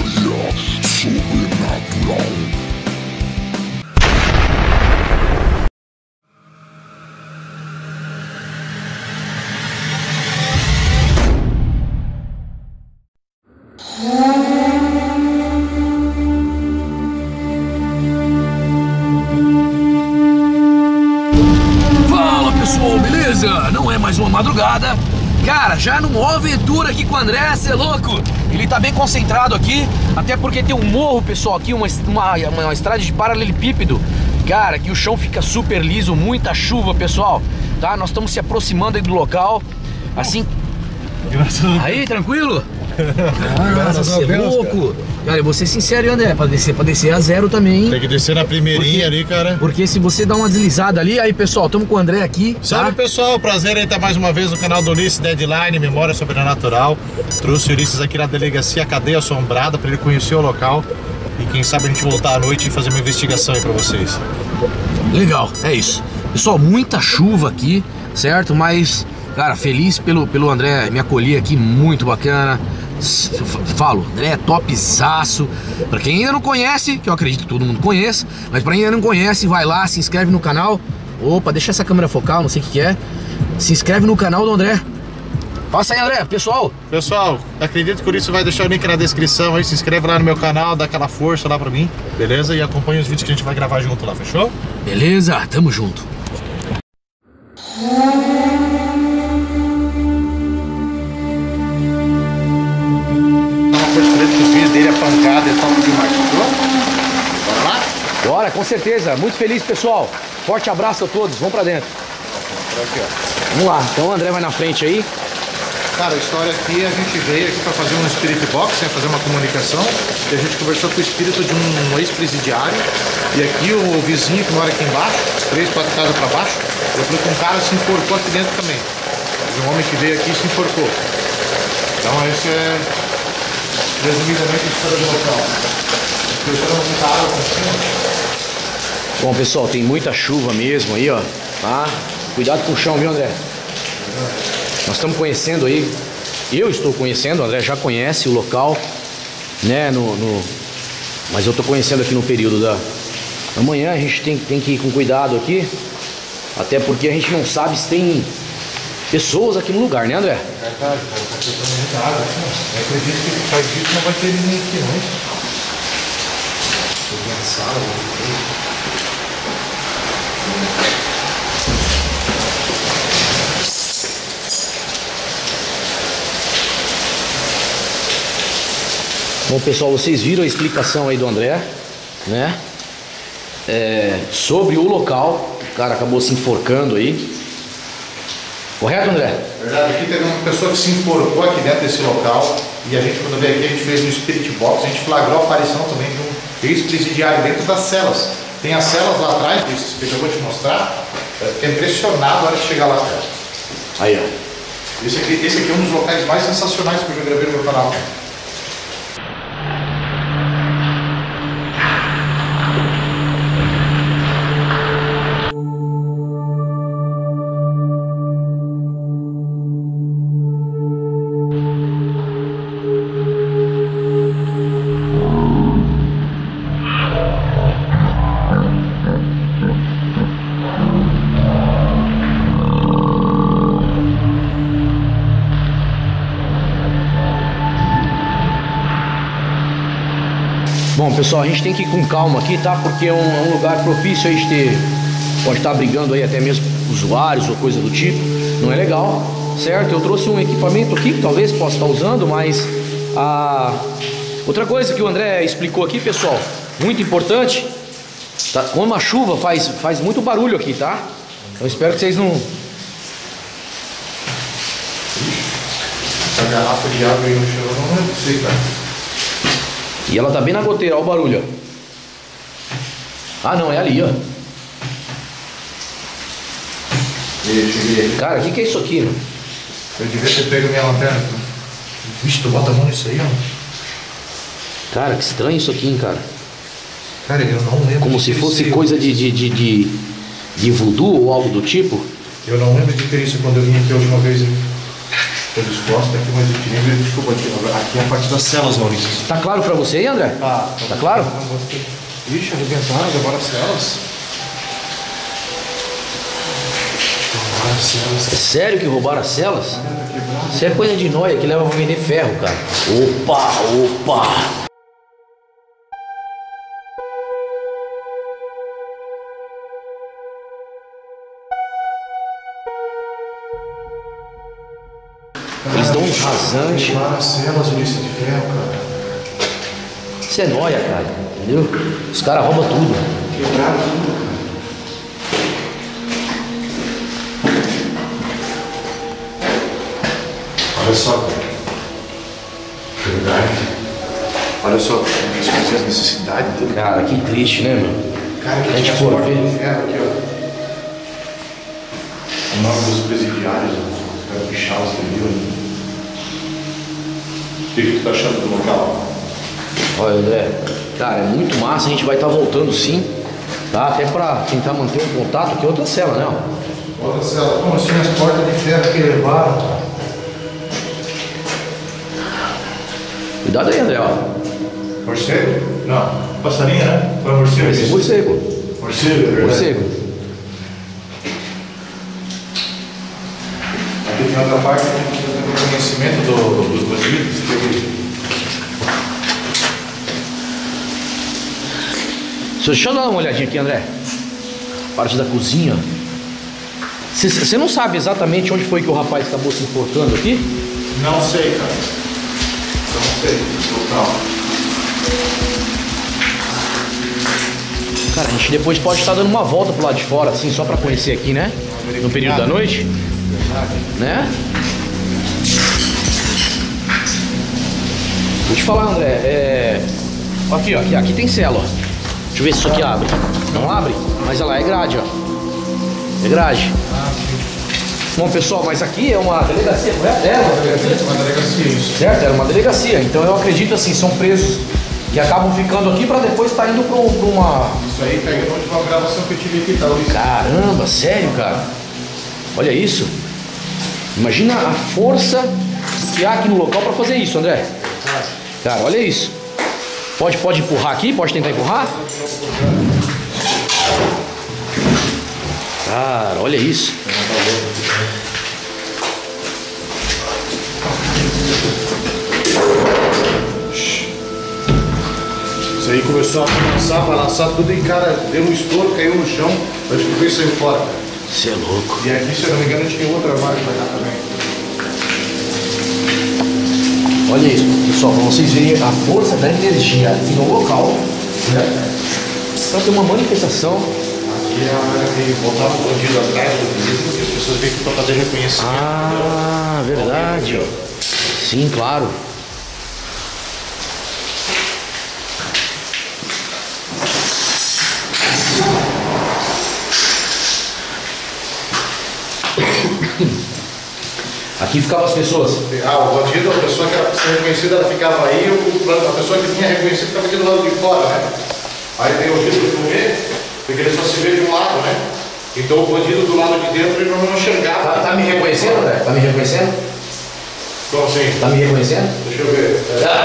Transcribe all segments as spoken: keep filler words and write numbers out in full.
História sobrenatural. Fala pessoal, beleza? Não é mais uma madrugada. Cara, já numa aventura aqui com o André, cê é louco? Ele tá bem concentrado aqui, até porque tem um morro, pessoal, aqui, uma, uma, uma estrada de paralelepípedo. Cara, que o chão fica super liso, muita chuva, pessoal, tá? Nós estamos se aproximando aí do local, assim... Aí, tranquilo? Cara, cê é louco. Cara, eu vou ser sincero, André, pra descer, pra descer a zero também. Tem que descer na primeirinha porque, ali, cara. Porque se você dá uma deslizada ali, aí pessoal, estamos com o André aqui. Salve, tá? pessoal, prazer em estar mais uma vez no canal do Ulisses Deadline, Memória Sobrenatural. Trouxe o Ulisses aqui na delegacia Cadeia Assombrada para ele conhecer o local. E quem sabe a gente voltar à noite e fazer uma investigação aí pra vocês. Legal, é isso. Pessoal, muita chuva aqui, certo? Mas, cara, feliz pelo, pelo André me acolher aqui, muito bacana. Falo, André é topzaço. Pra quem ainda não conhece, que eu acredito que todo mundo conheça, mas pra quem ainda não conhece, vai lá, se inscreve no canal. Opa, deixa essa câmera focal, não sei o que que é. Se inscreve no canal do André. Passa aí, André, pessoal. Pessoal, acredito que o Ulisses vai deixar o link na descrição aí. Se inscreve lá no meu canal, dá aquela força lá pra mim, beleza? E acompanha os vídeos que a gente vai gravar junto lá, fechou? Beleza, tamo junto. Dele a pancada e tal, de machucou. Bora lá? Bora, com certeza. Muito feliz, pessoal. Forte abraço a todos. Vamos pra dentro. Aqui, ó. Vamos lá. Então o André vai na frente aí. Cara, a história aqui, a gente veio aqui para fazer um spirit box, né, fazer uma comunicação. E a gente conversou com o espírito de um ex-presidiário. E aqui o vizinho que mora aqui embaixo, três, quatro casas para baixo, eu falei que um cara se enforcou aqui dentro também. Um homem que veio aqui se enforcou. Então esse é... resumidamente a história do local. Muita água com cima. Bom, pessoal, tem muita chuva mesmo aí, ó. Tá? Cuidado com o chão, viu, André? Nós estamos conhecendo aí. Eu estou conhecendo, o André já conhece o local, né? No, no... Mas eu estou conhecendo aqui no período da amanhã. A gente tem, tem que ir com cuidado aqui. Até porque a gente não sabe se tem pessoas aqui no lugar, né, André? É verdade, cara, tá faltando muita água aqui, ó. Eu acredito que faz dito não vai ter ninguém aqui, não, hein? Tô vendo a sala, ó. Bom, pessoal, vocês viram a explicação aí do André, né? É, sobre o local. O cara acabou se enforcando aí. Correto, André? Verdade, aqui teve uma pessoa que se enforcou aqui dentro desse local. E a gente, quando veio aqui, a gente fez um spirit box. A gente flagrou a aparição também de um ex-presidiário dentro das celas. Tem as celas lá atrás, que eu vou te mostrar. Eu fiquei impressionado na hora de chegar lá atrás. Aí, ó. Esse aqui, esse aqui é um dos locais mais sensacionais que eu já gravei no meu canal. Bom, pessoal, a gente tem que ir com calma aqui, tá? Porque é um, é um lugar propício a gente ter... Pode estar brigando aí até mesmo usuários ou coisa do tipo. Não é legal, certo? Eu trouxe um equipamento aqui que talvez possa estar usando, mas... A... Outra coisa que o André explicou aqui, pessoal, muito importante, tá? Como a chuva faz, faz muito barulho aqui, tá? Eu espero que vocês não... Essa garrafa de água aí no chão, eu não sei, cara. E ela tá bem na goteira, olha o barulho, ó. Ah, não, é ali, ó. Cara, o que, que é isso aqui, mano? Eu devia ter pego minha lanterna. Vixe, tu bota a mão nisso aí, ó. Cara, que estranho isso aqui, hein, cara. Cara, eu não lembro. Como se fosse coisa de, de, de, de, de voodoo ou algo do tipo. Eu não lembro de ter isso quando eu vim aqui a última vez. Eles gostam aqui mais equilíbrio. Desculpa, aqui, aqui é a parte das celas, Maurício. Tá claro pra você aí, André? Tá. Tá claro? Ixi, arrebentaram agora as celas. Roubaram as celas. É sério que roubaram as celas? Isso é coisa de nóia que leva pra vender ferro, cara. Opa, opa! Eles dão um rasante. Roubaram as celas, Ulisses, de ferro, cara. Isso é nóia, cara. Entendeu? Os caras roubam tudo. Quebraram tudo, cara. Olha só, cara. Verdade. Olha só, as coisas, as necessidades, tudo. Cara, que triste, né, meu? Cara, que a gente tinha for sorte ver. do ferro aqui, ó. O nome dos presidiários, os caras pichados ali, ó. O que tu tá achando do local? Olha, André, cara, é muito massa, a gente vai estar voltando sim, tá? Até pra tentar manter um contato aqui, outra cela, né? Outra cela. Como assim as portas de ferro que levaram, cara? Cuidado aí, André, ó. Morcego? Não. Passarinho, né? Foi morcego? Esse é morcego. Morcego, é verdade. Morcego. Aqui tem outra parte que a gente tem conhecimento do, dos bandidos. Deixa eu dar uma olhadinha aqui, André. Parte da cozinha. Você não sabe exatamente onde foi que o rapaz acabou se enforcando aqui? Não sei, cara. Não sei. Local. Cara, a gente depois pode estar dando uma volta pro lado de fora, assim, só pra conhecer aqui, né? No período da noite. Né? Vou te falar, André, é... Aqui, ó, aqui, aqui tem cela, ó. Deixa eu ver se isso aqui abre. Não abre, mas ela é grade, ó. É grade. Bom, pessoal, mas aqui é uma delegacia, não é? É uma delegacia? Uma delegacia, isso. Certo, era uma delegacia. Então eu acredito assim, são presos que acabam ficando aqui pra depois estar indo pra uma... Isso aí pega onde uma gravação que eu tive aqui, tá, Luiz? Caramba, sério, cara? Olha isso. Imagina a força que há aqui no local pra fazer isso, André. Cara, olha isso. Pode, pode empurrar aqui? Pode tentar empurrar? Cara, olha isso. Isso aí começou a balançar, balançar tudo e, cara, deu um estouro, caiu no chão. Acho que foi saiu fora, cara. Você é louco. E aqui, se eu não me engano, tinha outra vaga pra cá também. Olha isso, pessoal, para vocês verem a força da energia aqui no local, né? Para ter uma manifestação. Aqui é a hora que botava o bandido atrás do bandido, porque as pessoas veem que para fazer reconhecimento. Ah, entendeu? verdade. Sim, claro. Aqui ficavam as pessoas. Ah, o bandido, a pessoa que era pra ser reconhecida, ela ficava aí, o- a pessoa que vinha reconhecida ficava aqui do lado de fora, né? Aí tem o risco de ver, porque ele só se vê de um lado, né? Então o bandido do lado de dentro ele não enxergava. Tá, tá me reconhecendo, André? Tá me reconhecendo? Como assim? Tá me reconhecendo? Deixa eu ver.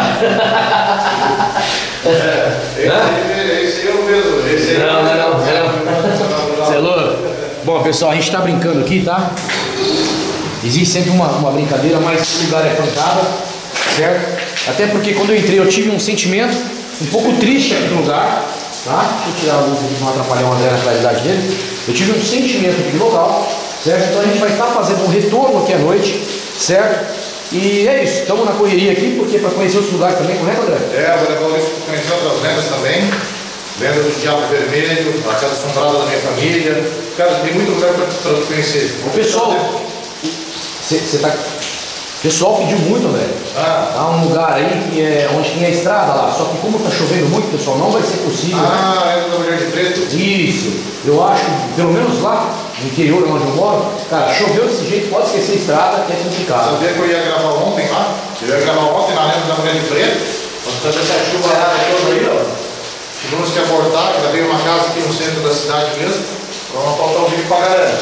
É, esse, esse eu mesmo. Esse aí. Não, não, não, não. Você é louco? Bom, pessoal, a gente tá brincando aqui, tá? Existe sempre uma, uma brincadeira, mas o lugar é pancada, certo? Até porque quando eu entrei eu tive um sentimento um pouco triste aqui no lugar, tá? Deixa eu tirar a luz aqui para não atrapalhar o André na claridade dele. Eu tive um sentimento aqui no local, certo? Então a gente vai estar fazendo um retorno aqui à noite, certo? E é isso, estamos na correria aqui, porque para conhecer outros lugares também, correto, André? É, agora eu vou conhecer outras lendas também. Lenda do Diabo Vermelho, a Casa Assombrada da minha família. Cara, tem muito lugar para conhecer. O pessoal, você tá... O pessoal pediu muito, André. Ah, Há um lugar aí que é onde tem a estrada lá, só que como está chovendo muito, pessoal, não vai ser possível. ah, lenda da Mulher de Preto. Isso, eu acho que pelo menos lá, no interior onde eu moro, cara, choveu desse jeito, pode esquecer a estrada, que é complicado. Sabia que eu ia gravar ontem lá? Eu ia gravar ontem na lenda da Mulher de Preto. Nós estamos essa chuva toda aí, ó. Tivemos que abortar, já veio uma casa aqui no centro da cidade mesmo. Para não faltar o vídeo para a galera.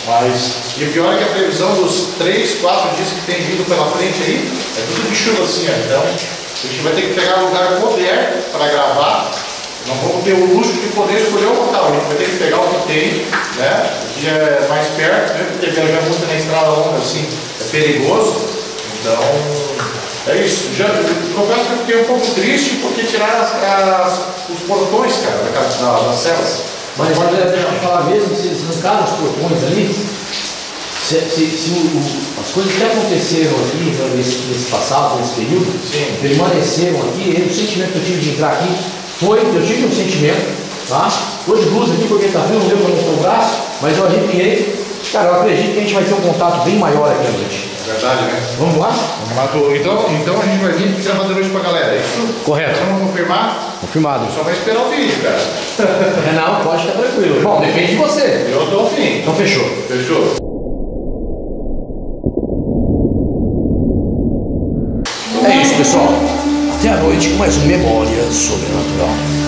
Mas, e o pior é que a previsão dos três, quatro dias que tem vindo pela frente aí, é tudo de chuva assim, ó. Então, a gente vai ter que pegar um lugar coberto para gravar. Não vamos ter o luxo de poder escolher o local, a gente vai ter que pegar o que tem, né? Que é mais perto, né? Porque viajar muito na estrada longa assim é perigoso. Então, é isso. Já, eu confesso que eu fiquei um pouco triste porque tiraram as, as, os portões, cara, da, da, das celas. Mas pode falar mesmo, se eles arrancaram os portões ali, se, se, se o, o, as coisas que aconteceram aqui nesse, nesse passado, nesse período, Sim. permaneceram aqui, e o sentimento que eu tive de entrar aqui foi, eu tive um sentimento, tá? Hoje blusa aqui porque tá frio, não deu pra mostrar o braço, mas eu arrepiei. Cara, eu acredito que a gente vai ter um contato bem maior aqui à noite. Verdade, né? Vamos lá? Vamos lá, tô- então, então a gente vai vir gravar de noite pra galera, é isso? Correto. Vamos confirmar? Confirmado. Só vai esperar o vídeo, cara. É, não, pode ficar tranquilo. Bom, depende de você. Eu tô afim. Então fechou. Fechou? É isso, pessoal. Até a noite com mais um Memória Sobrenatural.